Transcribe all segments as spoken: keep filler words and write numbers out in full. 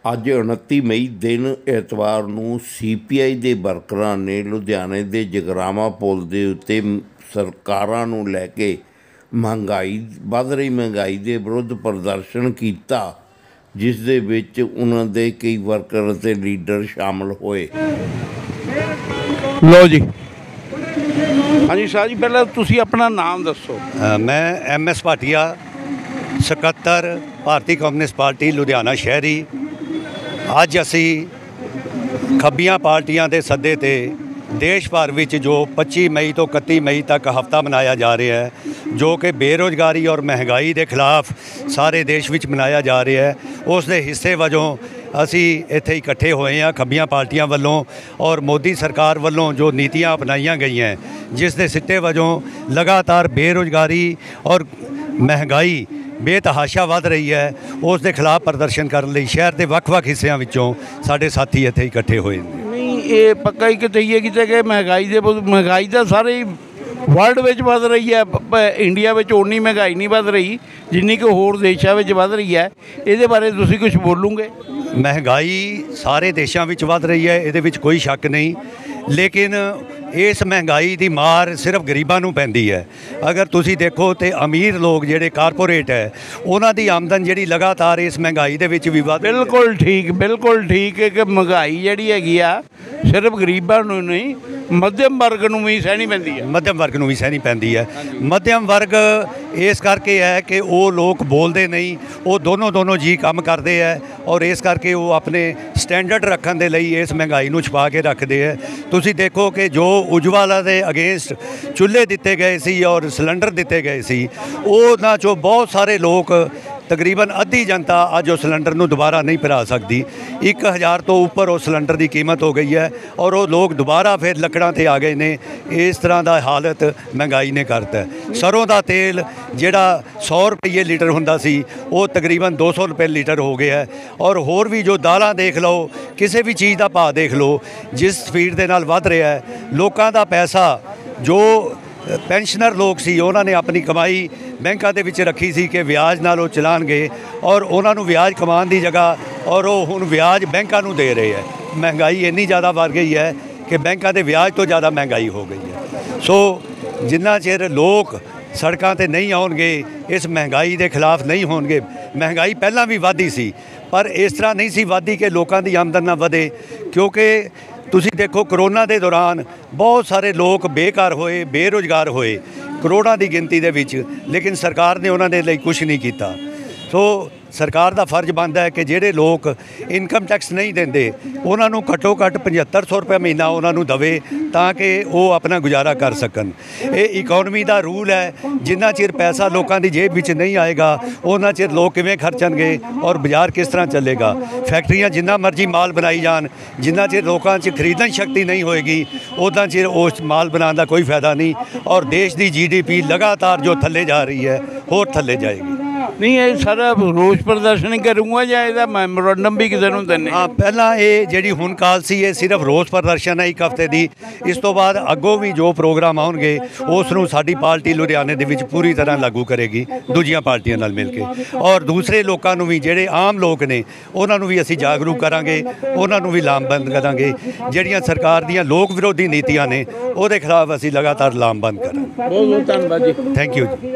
ਅੱਜ ਉਨੱਤੀ ਮਈ ਦਿਨ ਐਤਵਾਰ ਨੂੰ ਸੀ ਪੀ ਆਈ ਦੇ ਵਰਕਰਾਂ ਨੇ ਲੁਧਿਆਣੇ ਦੇ ਜਗਰਾਵਾਂ ਪੁਲ ਦੇ ਉੱਤੇ ਸਰਕਾਰਾਂ ਨੂੰ ਲੈ ਕੇ ਮਹਿੰਗਾਈ ਵੱਧ ਰਹੀ ਮਹਿੰਗਾਈ ਦੇ ਵਿਰੁੱਧ ਪ੍ਰਦਰਸ਼ਨ ਕੀਤਾ, ਜਿਸ ਦੇ ਵਿੱਚ ਉਹਨਾਂ ਦੇ ਕਈ ਵਰਕਰ ਅਤੇ ਲੀਡਰ ਸ਼ਾਮਲ ਹੋਏ। ਲਓ ਜੀ, ਹਾਂਜੀ ਸ਼ਾਹ ਜੀ, ਪਹਿਲਾਂ ਤੁਸੀਂ ਆਪਣਾ ਨਾਮ ਦੱਸੋ। मैं एम एस भाटिया, ਸਕੱਤਰ ਭਾਰਤੀ ਕਮਿਊਨਿਸਟ ਪਾਰਟੀ ਲੁਧਿਆਣਾ ਸ਼ਹਿਰੀ। ਅੱਜ ਅਸੀਂ ਖੱਬੀਆਂ ਪਾਰਟੀਆਂ ਦੇ ਸੱਦੇ ਤੇ ਦੇਸ਼ ਭਰ ਵਿੱਚ ਜੋ ਪੱਚੀ ਮਈ ਤੋਂ ਇਕੱਤੀ ਮਈ ਤੱਕ ਹਫ਼ਤਾ ਮਨਾਇਆ ਜਾ ਰਿਹਾ ਹੈ, ਜੋ ਕਿ ਬੇਰੁਜ਼ਗਾਰੀ ਔਰ ਮਹਿੰਗਾਈ ਦੇ ਖਿਲਾਫ ਸਾਰੇ ਦੇਸ਼ ਵਿੱਚ ਮਨਾਇਆ ਜਾ ਰਿਹਾ ਹੈ, ਉਸ ਦੇ ਹਿੱਸੇ ਵਜੋਂ ਅਸੀਂ ਇੱਥੇ ਇਕੱਠੇ ਹੋਏ ਹਾਂ ਖੱਬੀਆਂ ਪਾਰਟੀਆਂ ਵੱਲੋਂ। ਔਰ ਮੋਦੀ ਸਰਕਾਰ ਵੱਲੋਂ ਜੋ ਨੀਤੀਆਂ ਅਪਣਾਈਆਂ ਗਈਆਂ, ਜਿਸ ਦੇ ਸਿੱਟੇ ਵਜੋਂ ਲਗਾਤਾਰ ਬੇਰੁਜ਼ਗਾਰੀ ਔਰ ਮਹਿੰਗਾਈ ਬੇਤਹਾਸ਼ਾ ਵੱਧ ਰਹੀ ਹੈ, ਉਸ ਦੇ ਖਿਲਾਫ ਪ੍ਰਦਰਸ਼ਨ ਕਰਨ ਲਈ ਸ਼ਹਿਰ ਦੇ ਵੱਖ-ਵੱਖ ਹਿੱਸਿਆਂ ਵਿੱਚੋਂ ਸਾਡੇ ਸਾਥੀ ਇੱਥੇ ਇਕੱਠੇ ਹੋਏ ਨੇ। ਨਹੀਂ, ਇਹ ਪੱਕਾ ਹੀ ਕਹੀਏ ਕਿਤੇ ਕਿ ਮਹਿੰਗਾਈ ਦੇ ਮਹਿੰਗਾਈ ਤਾਂ ਸਾਰੇ ਵਰਲਡ ਵਿੱਚ ਵੱਧ ਰਹੀ ਹੈ, ਇੰਡੀਆ ਵਿੱਚ ਓਨੀ ਮਹਿੰਗਾਈ ਨਹੀਂ ਵੱਧ ਰਹੀ ਜਿੰਨੀ ਕਿ ਹੋਰ ਦੇਸ਼ਾਂ ਵਿੱਚ ਵੱਧ ਰਹੀ ਹੈ। ਇਹਦੇ ਬਾਰੇ ਤੁਸੀਂ ਕੁਝ ਬੋਲੋਗੇ? ਮਹਿੰਗਾਈ ਸਾਰੇ ਦੇਸ਼ਾਂ ਵਿੱਚ ਵੱਧ ਰਹੀ ਹੈ, ਇਹਦੇ ਵਿੱਚ ਕੋਈ ਸ਼ੱਕ ਨਹੀਂ, ਲੇਕਿਨ ਇਸ ਮਹਿੰਗਾਈ ਦੀ ਮਾਰ ਸਿਰਫ ਗਰੀਬਾਂ ਨੂੰ ਪੈਂਦੀ ਹੈ। ਅਗਰ ਤੁਸੀਂ ਦੇਖੋ ਤਾਂ ਅਮੀਰ ਲੋਕ ਜਿਹੜੇ ਕਾਰਪੋਰੇਟ ਹੈ, ਉਹਨਾਂ ਦੀ ਆਮਦਨ ਜਿਹੜੀ ਲਗਾਤਾਰ ਇਸ ਮਹਿੰਗਾਈ ਦੇ ਵਿੱਚ ਵੀ ਵੱਧ। ਬਿਲਕੁਲ ਠੀਕ, ਬਿਲਕੁਲ ਠੀਕ ਹੈ ਕਿ ਮਹਿੰਗਾਈ ਜਿਹੜੀ ਹੈਗੀ ਆ ਸਿਰਫ ਗਰੀਬਾਂ ਨੂੰ ਨਹੀਂ, ਮੱਧਮ ਵਰਗ ਨੂੰ ਵੀ ਸਹਿਣੀ ਪੈਂਦੀ ਹੈ। ਮੱਧਮ ਵਰਗ ਨੂੰ ਵੀ ਸਹਿਣੀ ਪੈਂਦੀ ਹੈ। ਮੱਧਮ ਵਰਗ ਇਸ ਕਰਕੇ ਹੈ ਕਿ ਉਹ ਲੋਕ ਬੋਲਦੇ ਨਹੀਂ, ਉਹ ਦੋਨੋਂ ਦੋਨੋਂ ਜੀ ਕੰਮ ਕਰਦੇ ਹੈ, ਔਰ ਇਸ ਕਰਕੇ ਉਹ ਆਪਣੇ ਸਟੈਂਡਰਡ ਰੱਖਣ ਦੇ ਲਈ ਇਸ ਮਹਿੰਗਾਈ ਨੂੰ ਛੁਪਾ ਕੇ ਰੱਖਦੇ ਹੈ। ਤੁਸੀਂ ਦੇਖੋ ਕਿ ਜੋ ਉਜਵਾਲਾ ਦੇ ਅਗੇਂਸਟ ਚੁੱਲ੍ਹੇ ਦਿੱਤੇ ਗਏ ਸੀ ਔਰ ਸਿਲੰਡਰ ਦਿੱਤੇ ਗਏ ਸੀ, ਉਹਨਾਂ 'ਚੋਂ ਬਹੁਤ ਸਾਰੇ ਲੋਕ, ਤਕਰੀਬਨ ਅੱਧੀ ਜਨਤਾ ਅੱਜ ਉਹ ਸਿਲੰਡਰ ਨੂੰ ਦੁਬਾਰਾ ਨਹੀਂ ਭਰਾ ਸਕਦੀ। ਇੱਕ ਹਜ਼ਾਰ ਤੋਂ ਉੱਪਰ ਉਹ ਸਿਲੰਡਰ ਦੀ ਕੀਮਤ ਹੋ ਗਈ ਹੈ, ਔਰ ਉਹ ਲੋਕ ਦੁਬਾਰਾ ਫਿਰ ਲੱਕੜਾਂ 'ਤੇ ਆ ਗਏ ਨੇ। ਇਸ ਤਰ੍ਹਾਂ ਦਾ ਹਾਲਤ ਮਹਿੰਗਾਈ ਨੇ ਕਰਤਾ। ਸਰੋਂ ਦਾ ਤੇਲ ਜਿਹੜਾ ਸੌ ਰੁਪਈਏ ਲੀਟਰ ਹੁੰਦਾ ਸੀ, ਉਹ ਤਕਰੀਬਨ ਦੋ ਸੌ ਰੁਪਏ ਲੀਟਰ ਹੋ ਗਿਆ ਹੈ। ਔਰ ਹੋਰ ਵੀ ਜੋ ਦਾਲਾਂ ਦੇਖ ਲਓ, ਕਿਸੇ ਵੀ ਚੀਜ਼ ਦਾ ਭਾਅ ਦੇਖ ਲਓ, ਜਿਸ ਸਪੀਡ ਦੇ ਨਾਲ ਵੱਧ ਰਿਹਾ ਹੈ। ਲੋਕਾਂ ਦਾ ਪੈਸਾ, ਜੋ ਪੈਨਸ਼ਨਰ ਲੋਕ ਸੀ, ਉਹਨਾਂ ਨੇ ਆਪਣੀ ਕਮਾਈ ਬੈਂਕਾਂ ਦੇ ਵਿੱਚ ਰੱਖੀ ਸੀ ਕਿ ਵਿਆਜ ਨਾਲ ਉਹ ਚਲਾਉਣਗੇ, ਔਰ ਉਹਨਾਂ ਨੂੰ ਵਿਆਜ ਕਮਾਉਣ ਦੀ ਜਗ੍ਹਾ ਔਰ ਉਹ ਹੁਣ ਵਿਆਜ ਬੈਂਕਾਂ ਨੂੰ ਦੇ ਰਹੇ ਹੈ। ਮਹਿੰਗਾਈ ਇੰਨੀ ਜ਼ਿਆਦਾ ਵੱਧ ਗਈ ਹੈ ਕਿ ਬੈਂਕਾਂ ਦੇ ਵਿਆਜ ਤੋਂ ਜ਼ਿਆਦਾ ਮਹਿੰਗਾਈ ਹੋ ਗਈ ਹੈ। ਸੋ ਜਿੰਨਾ ਚਿਰ ਲੋਕ ਸੜਕਾਂ 'ਤੇ ਨਹੀਂ ਆਉਣਗੇ, ਇਸ ਮਹਿੰਗਾਈ ਦੇ ਖਿਲਾਫ ਨਹੀਂ ਹੋਣਗੇ। ਮਹਿੰਗਾਈ ਪਹਿਲਾਂ ਵੀ ਵਧੀ ਸੀ, ਪਰ ਇਸ ਤਰ੍ਹਾਂ ਨਹੀਂ ਸੀ ਵਧੀ ਕਿ ਲੋਕਾਂ ਦੀ ਆਮਦਨ ਨਾ ਵਧੇ। ਕਿਉਂਕਿ ਤੁਸੀਂ ਦੇਖੋ, ਕਰੋਨਾ ਦੇ ਦੌਰਾਨ ਬਹੁਤ ਸਾਰੇ ਲੋਕ ਬੇਘਰ ਹੋਏ, ਬੇਰੁਜ਼ਗਾਰ ਹੋਏ, ਕਰੋੜਾਂ ਦੀ ਗਿਣਤੀ ਦੇ ਵਿੱਚ, ਲੇਕਿਨ ਸਰਕਾਰ ਨੇ ਉਹਨਾਂ ਦੇ ਲਈ ਕੁਛ ਨਹੀਂ ਕੀਤਾ। ਸੋ ਸਰਕਾਰ ਦਾ ਫਰਜ਼ ਬਣਦਾ ਹੈ ਕਿ ਜਿਹੜੇ ਲੋਕ ਇਨਕਮ ਟੈਕਸ ਨਹੀਂ ਦਿੰਦੇ, ਉਹਨਾਂ ਨੂੰ ਘੱਟੋ ਘੱਟ ਪਝੱਤਰ ਸੌ ਰੁਪਏ ਮਹੀਨਾ ਉਹਨਾਂ ਨੂੰ ਦੇਵੇ, ਤਾਂ ਕਿ ਉਹ ਆਪਣਾ ਗੁਜ਼ਾਰਾ ਕਰ ਸਕਣ। ਇਹ ਇਕੋਨਮੀ ਦਾ ਰੂਲ ਹੈ, ਜਿੰਨਾ ਚਿਰ ਪੈਸਾ ਲੋਕਾਂ ਦੀ ਜੇਬ ਵਿੱਚ ਨਹੀਂ ਆਏਗਾ, ਉਹਨਾਂ ਚਿਰ ਲੋਕ ਕਿਵੇਂ ਖਰਚਣਗੇ ਔਰ ਬਾਜ਼ਾਰ ਕਿਸ ਤਰ੍ਹਾਂ ਚੱਲੇਗਾ। ਫੈਕਟਰੀਆਂ ਜਿੰਨਾ ਮਰਜ਼ੀ ਮਾਲ ਬਣਾਈ ਜਾਣ, ਜਿੰਨਾ ਚਿਰ ਲੋਕਾਂ 'ਚ ਖਰੀਦਣ ਸ਼ਕਤੀ ਨਹੀਂ ਹੋਏਗੀ, ਉੱਦਾਂ ਚਿਰ ਉਸ ਮਾਲ ਬਣਾਉਣ ਦਾ ਕੋਈ ਫਾਇਦਾ ਨਹੀਂ। ਔਰ ਦੇਸ਼ ਦੀ ਜੀ ਡੀ ਪੀ ਲਗਾਤਾਰ ਜੋ ਥੱਲੇ ਜਾ ਰਹੀ ਹੈ, ਹੋਰ ਥੱਲੇ ਜਾਏਗੀ। ਨਹੀਂ, ਇਹ ਸਾਰਾ ਰੋਸ ਪ੍ਰਦਰਸ਼ਨ ਕਰੂੰਗਾ ਜਾਂ ਇਹਦਾ ਮੈਮੋਰੰਡਮ ਵੀ ਕਿਸੇ ਨੂੰ ਦਿੰਦੇ? ਹਾਂ, ਪਹਿਲਾਂ ਇਹ ਜਿਹੜੀ ਹੁਣ ਕਾਲ ਸੀ, ਇਹ ਸਿਰਫ ਰੋਸ ਪ੍ਰਦਰਸ਼ਨ ਹੈ ਇੱਕ ਹਫ਼ਤੇ ਦੀ। ਇਸ ਤੋਂ ਬਾਅਦ ਅੱਗੋਂ ਵੀ ਜੋ ਪ੍ਰੋਗਰਾਮ ਆਉਣਗੇ, ਉਸ ਨੂੰ ਸਾਡੀ ਪਾਰਟੀ ਲੁਧਿਆਣੇ ਦੇ ਵਿੱਚ ਪੂਰੀ ਤਰ੍ਹਾਂ ਲਾਗੂ ਕਰੇਗੀ, ਦੂਜੀਆਂ ਪਾਰਟੀਆਂ ਨਾਲ ਮਿਲ ਕੇ। ਔਰ ਦੂਸਰੇ ਲੋਕਾਂ ਨੂੰ ਵੀ, ਜਿਹੜੇ ਆਮ ਲੋਕ ਨੇ, ਉਹਨਾਂ ਨੂੰ ਵੀ ਅਸੀਂ ਜਾਗਰੂਕ ਕਰਾਂਗੇ, ਉਹਨਾਂ ਨੂੰ ਵੀ ਲਾਮਬੰਦ ਕਰਾਂਗੇ। ਜਿਹੜੀਆਂ ਸਰਕਾਰ ਦੀਆਂ ਲੋਕ ਵਿਰੋਧੀ ਨੀਤੀਆਂ ਨੇ, ਉਹਦੇ ਖਿਲਾਫ ਅਸੀਂ ਲਗਾਤਾਰ ਲਾਮਬੰਦ ਕਰਾਂਗੇ। ਬਹੁਤ ਬਹੁਤ ਧੰਨਵਾਦ ਜੀ। ਥੈਂਕ ਯੂ ਜੀ।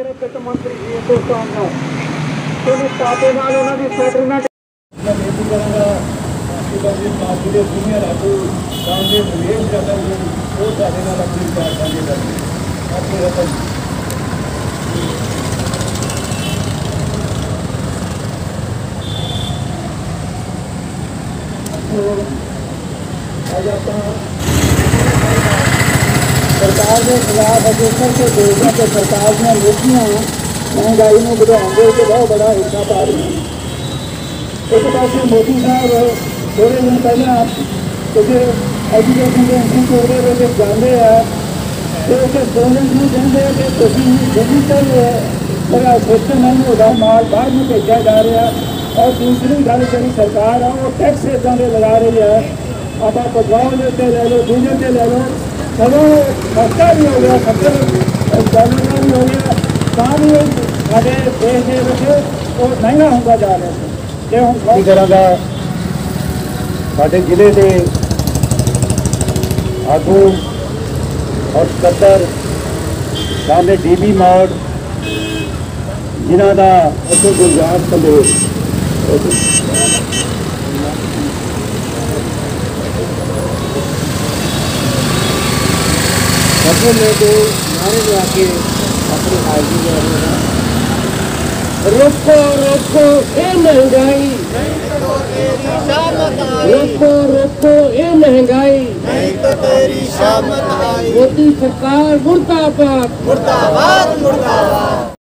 सरकार के खिलाफ अग्रेसर के देशों के सरकार ने नीतियाँ महंगाई में बढ़ाने के बहुत बड़ा हिस्सा पा रही हैं। एक पास मोदी साहब थोड़े दिन पहले कुछ एजुकेशन के इंस्टीट्यूट के जाते हैं, तो स्टूडेंट में कहते हैं कि तुम डिजिटल सिस्टम है, वो माल बाहर में भेजा जा रहा है। और दूसरी गल जी सरकार है, वो टैक्स इदा के लगा रही है। आप पेट्रोल से ले लो, डीजल से ले लो, चलो सस्ता भी हो गया, सत्तर डॉलर का भी हो गया, भी हमारे देश के महंगा होता जा रहा है। जो हम तरह का साडे जिले के आगू और सकत्तर सामने डीबी मॉड जिन्हों का उत्थे गुलजार संदेश सबको लेके नारे लगा के अपनी हाजिरी दे रहे हैं। रोको रोको ये महंगाई, रोको रोको ये महंगाई, मोदी सरकार मुर्दाबाद, मुर्दाबाद मुर्दाबाद।